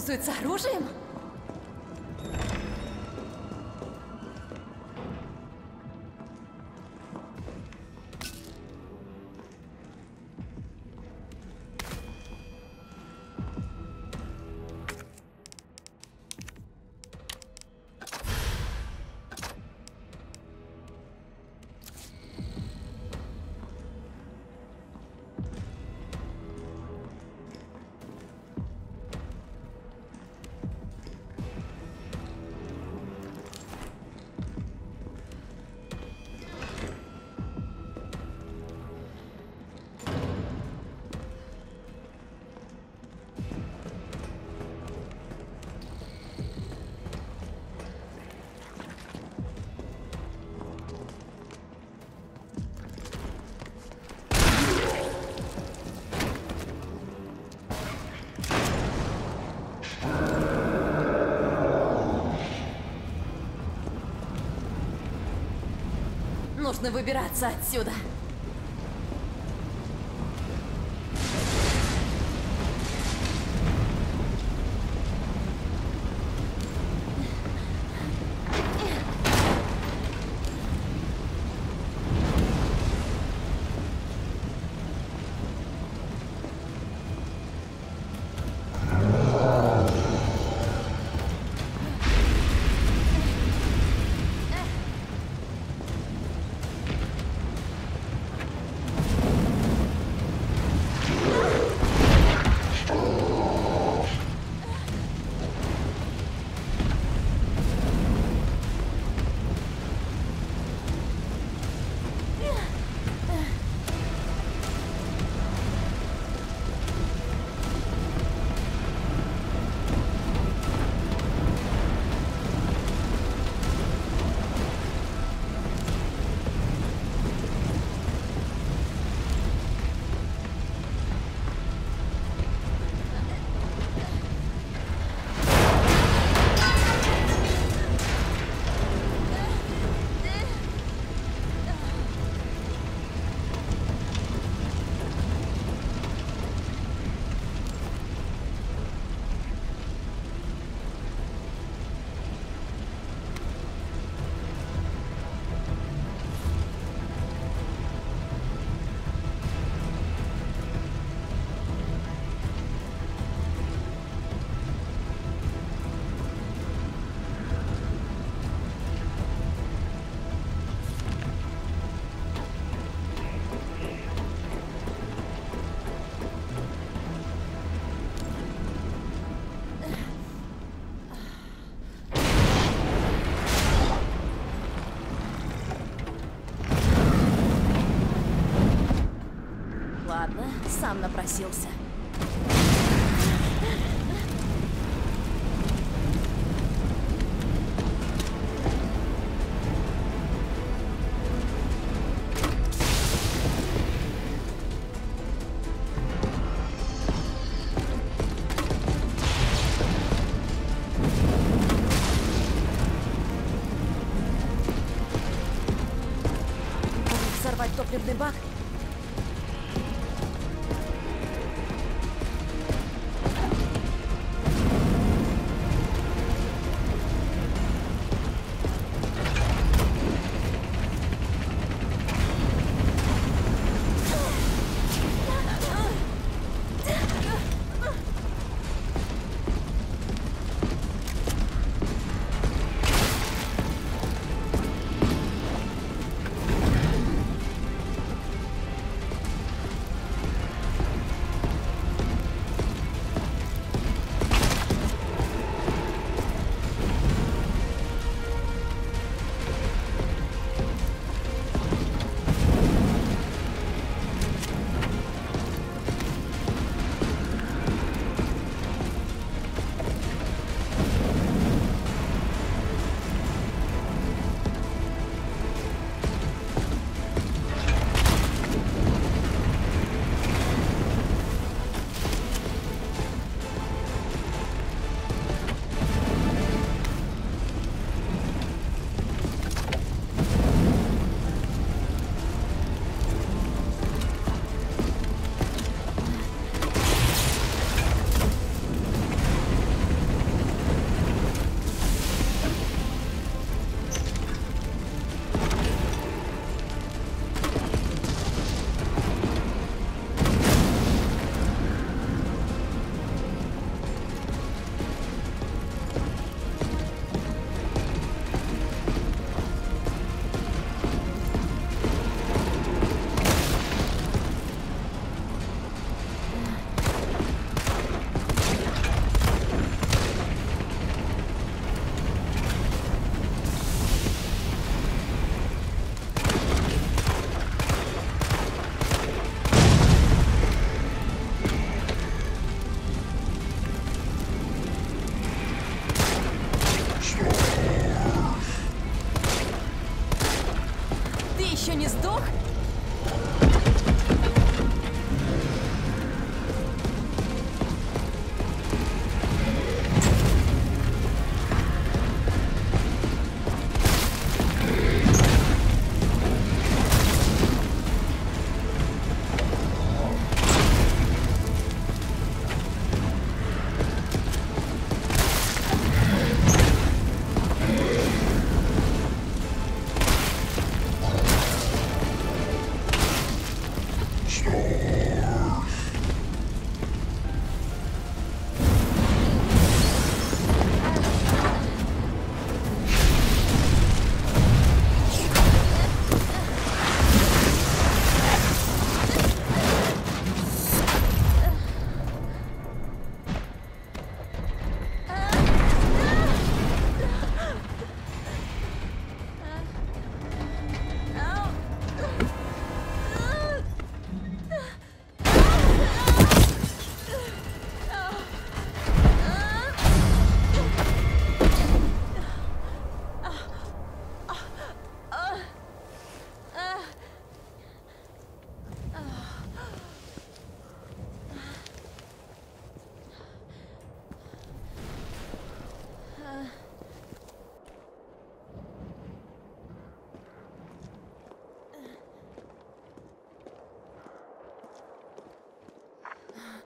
пользуется оружием? Нужно выбираться отсюда. Ладно, сам напросился. Взорвать топливный бак?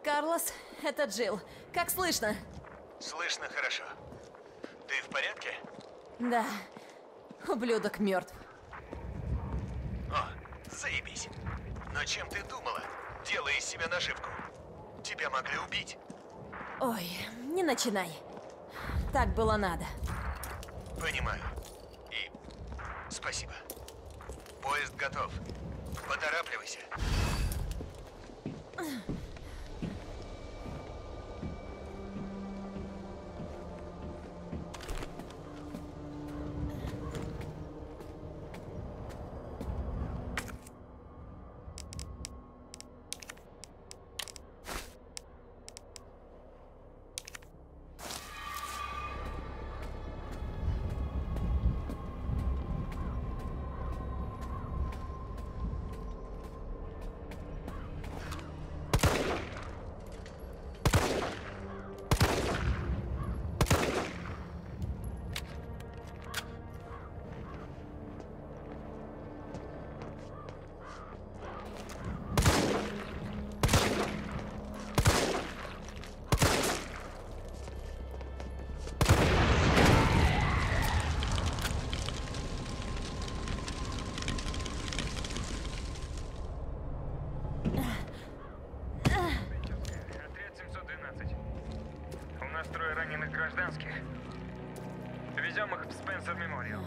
Карлос, это Джилл. Как слышно? Слышно хорошо. Ты в порядке? Да. Ублюдок мертв. О, заебись. Но чем ты думала, делая из себя наживку? Тебя могли убить. Ой, не начинай. Так было надо. Понимаю. И спасибо. Поезд готов. Поторапливайся. Отряд 712. У нас 3 раненых гражданских. Везем их в Спенсер Мемориал.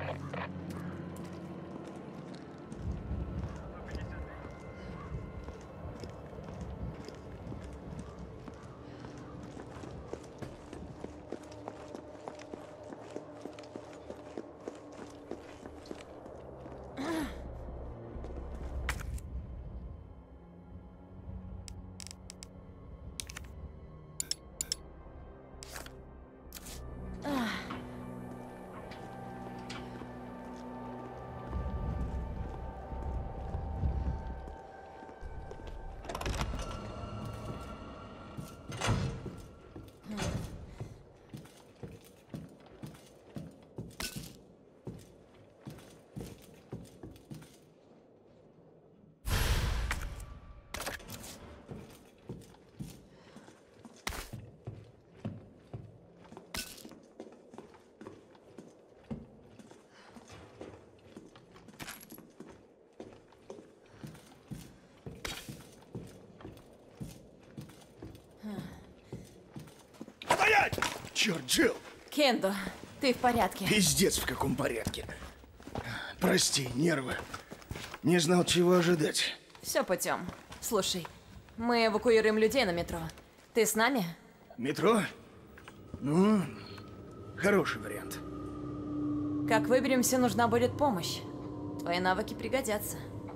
Стоять! Черт, Джилл! Кендо, ты в порядке? Пиздец, в каком порядке. Прости, нервы. Не знал, чего ожидать. Все путем. Слушай, мы эвакуируем людей на метро. Ты с нами? Метро? Ну, хороший вариант. Как выберемся, нужна будет помощь. Твои навыки пригодятся.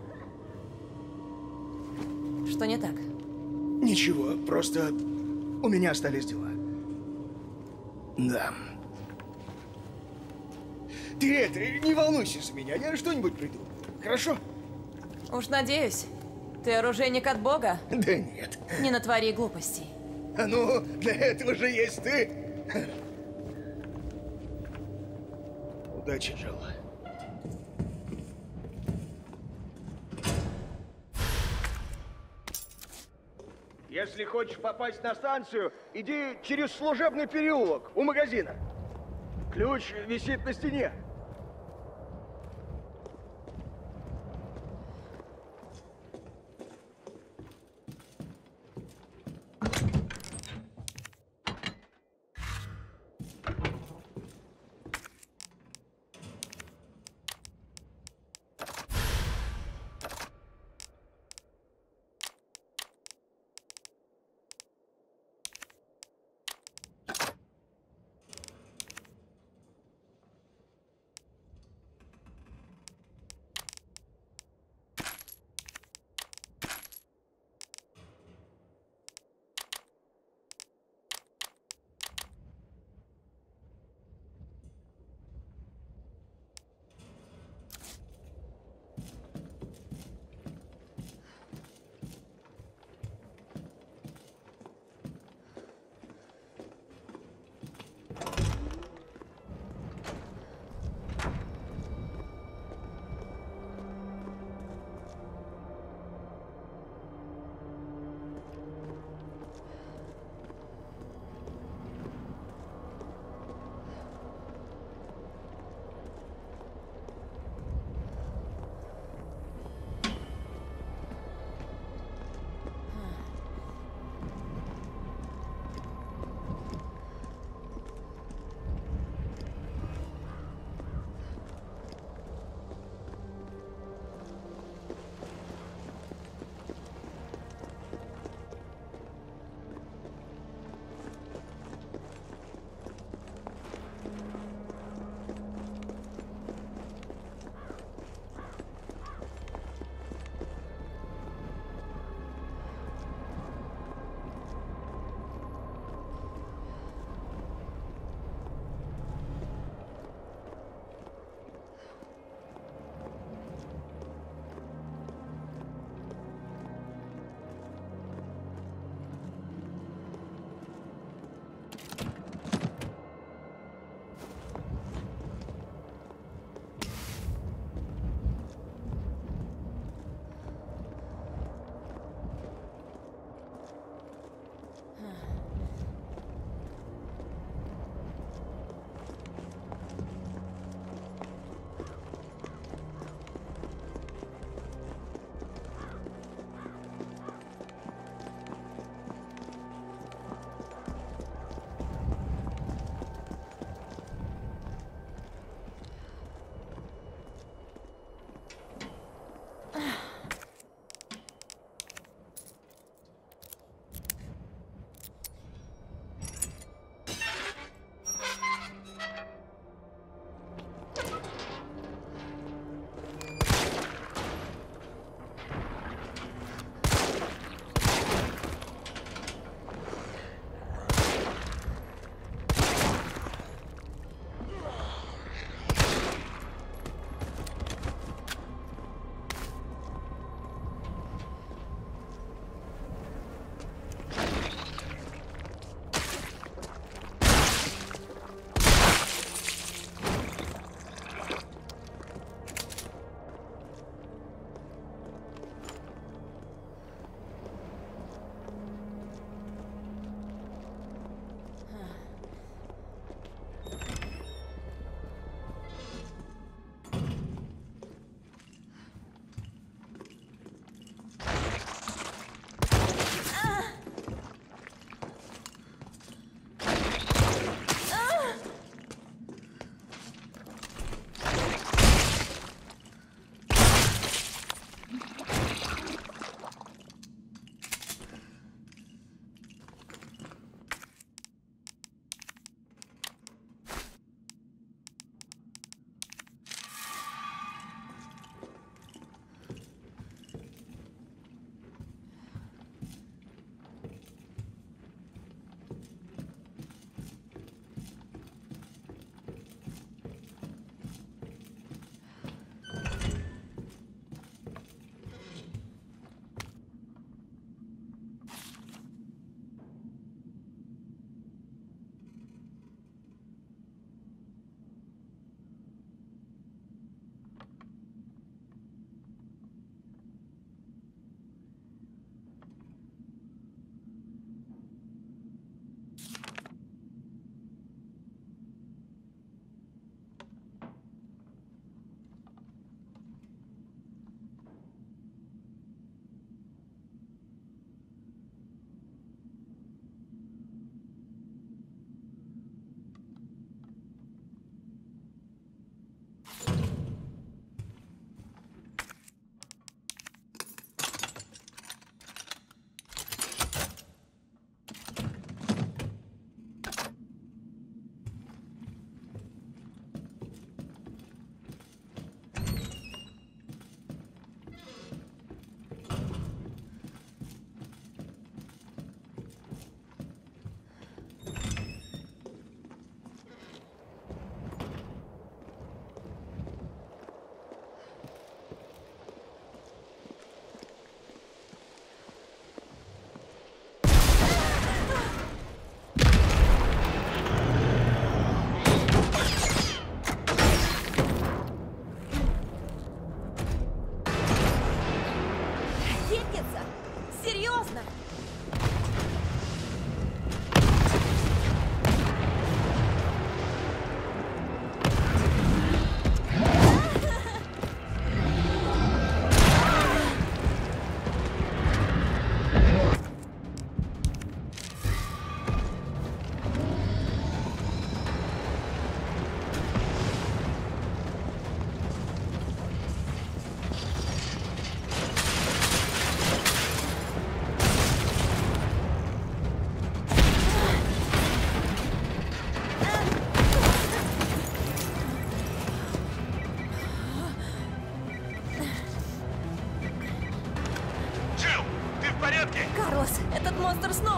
Что не так? Ничего, просто у меня остались дела. Да. Ты это, не волнуйся за меня, я что-нибудь приду. Хорошо? Уж надеюсь. Ты оружейник от Бога? Да нет. Не натвори глупостей. А ну, для этого же есть ты. Удачи, Джилл. Если хочешь попасть на станцию, иди через служебный переулок у магазина. Ключ висит на стене.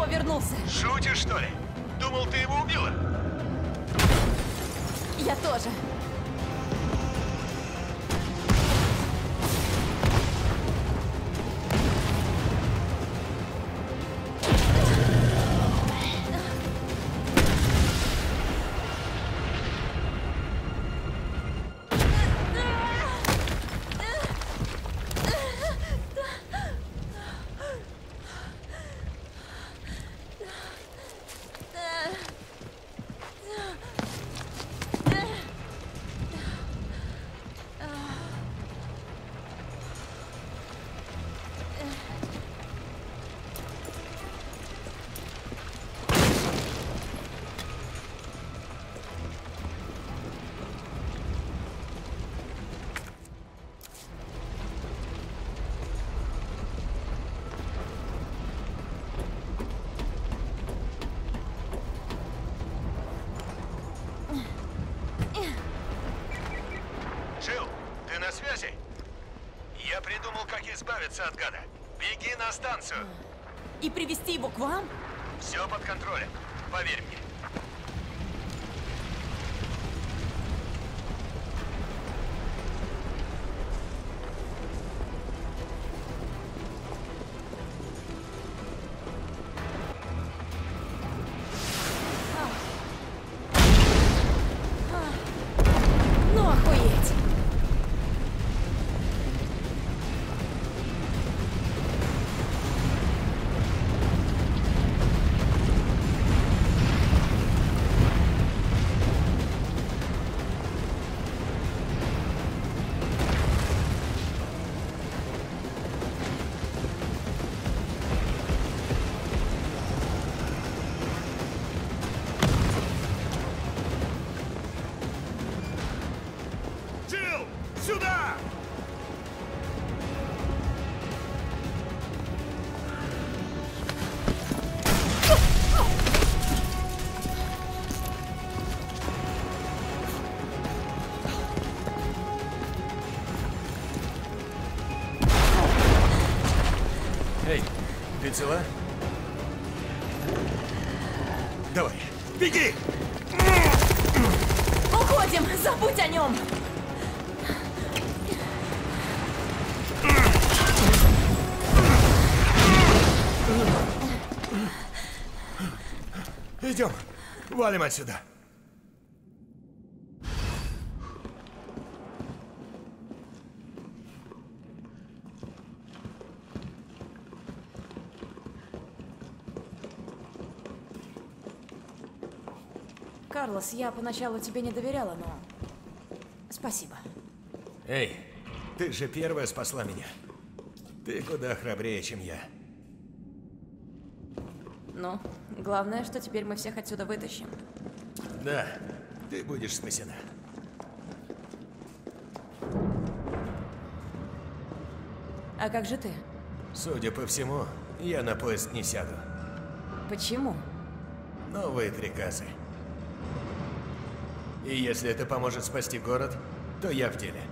вернулся. Шутишь, что ли? Думал, ты его убила? Я тоже. Джилл, ты на связи? Я придумал, как избавиться от гада. Беги на станцию. И привести его к вам? Все под контролем. Поверь мне. Ну, охуеть! Джилл, сюда! Эй, ты цела? Давай, беги! Уходим! Забудь о нем! Идем, валим отсюда. Карлос, я поначалу тебе не доверяла, но... Спасибо. Эй, ты же первая спасла меня. Ты куда храбрее, чем я. Ну, главное, что теперь мы всех отсюда вытащим. Да, ты будешь спасена. А как же ты? Судя по всему, я на поезд не сяду. Почему? Новые приказы. И если это поможет спасти город, то я в деле.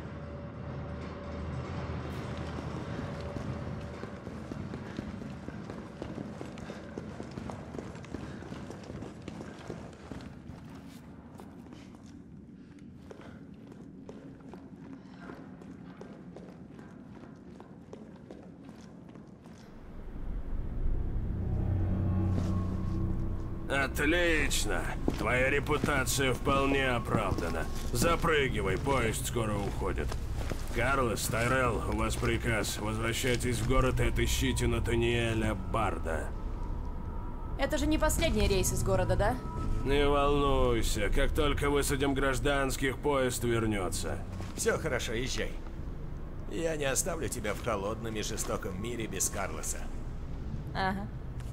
Отлично! Твоя репутация вполне оправдана. Запрыгивай, поезд скоро уходит. Карлос, Тайрелл, у вас приказ. Возвращайтесь в город и отыщите Натаниэля Барда. Это же не последний рейс из города, да? Не волнуйся, как только высадим гражданских, поезд вернется. Все хорошо, езжай. Я не оставлю тебя в холодном и жестоком мире без Карлоса. Ага.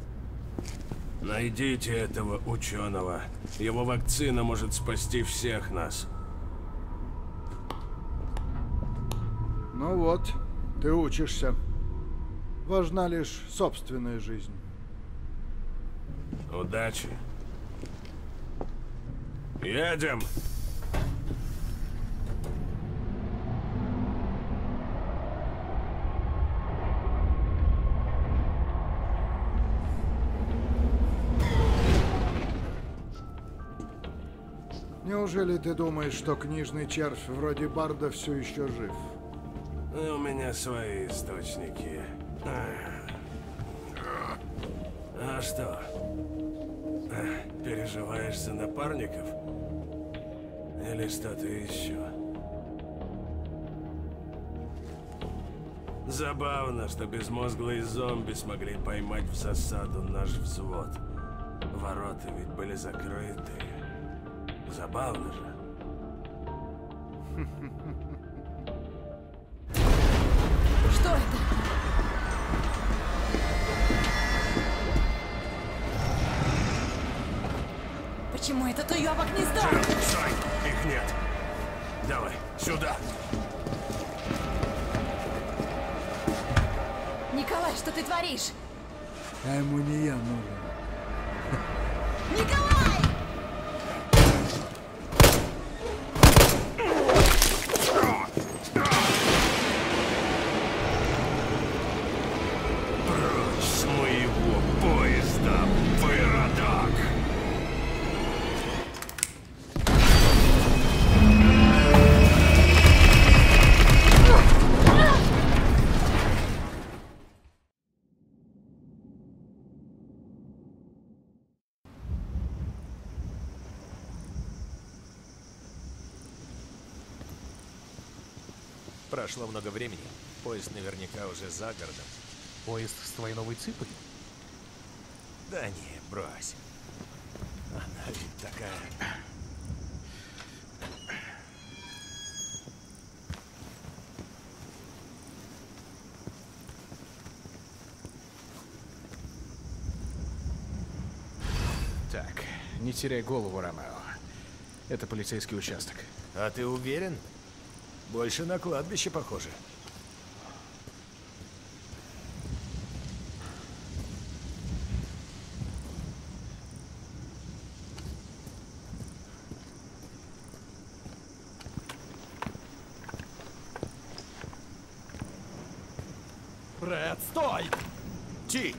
Найдите этого ученого. Его вакцина может спасти всех нас. Ну вот, ты учишься. Важна лишь собственная жизнь. Удачи. Едем! Неужели ты думаешь, что книжный червь вроде Барда все еще жив? У меня свои источники. А что? Переживаешь за напарников? Или что-то еще? Забавно, что безмозглые зомби смогли поймать в засаду наш взвод. Ворота ведь были закрыты. Забавно же. Что это? Почему этот уёбок не сдох? Стой! Их нет! Давай, сюда! Николай, что ты творишь? А ему не я нужен. Николай! Прочь с моего поезда, выродок! Прошло много времени. Поезд наверняка уже за городом. Поезд с твоей новой цыпой? Да не, брось. Она ведь такая... Так, не теряй голову, Ромео. Это полицейский участок. А ты уверен? Больше на кладбище похоже. Брэд, стой! Ти!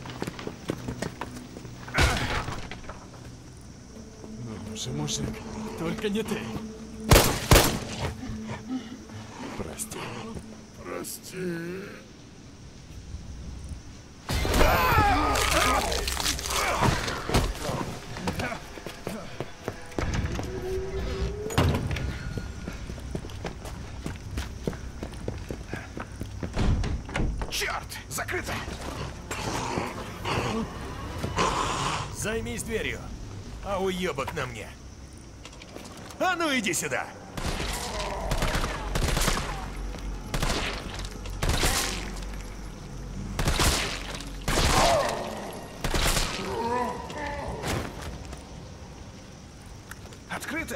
Ну же, мужик, только не ты. Прости. Прости. Черт! Закрыто! Займись дверью, а уебок на мне. А ну иди сюда! Открыто!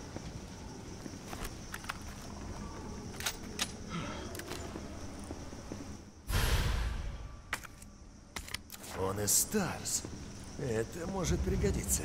Он из Старс. Это может пригодиться.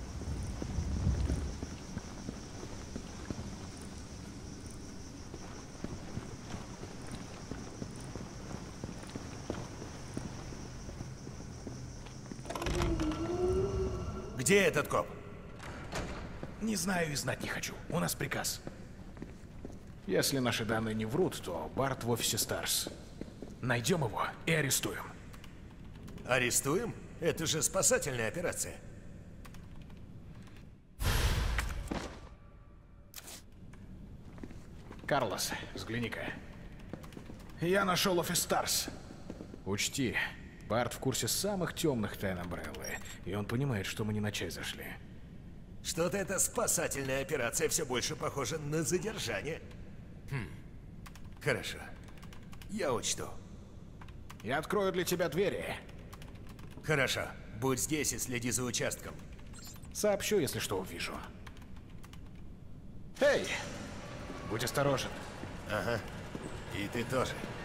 Где этот коп? Не знаю и знать не хочу. У нас приказ. Если наши данные не врут, то Барт в офисе Старс. Найдем его и арестуем. Арестуем? Это же спасательная операция. Карлос, взгляни-ка. Я нашел офис Старс. Учти, Барт в курсе самых темных тайн Амбреллы, и он понимает, что мы не на чай зашли. Что-то эта спасательная операция все больше похожа на задержание. Хорошо. Я учту. Я открою для тебя двери. Хорошо. Будь здесь и следи за участком. Сообщу, если что увижу. Эй! Будь осторожен. Ага. И ты тоже.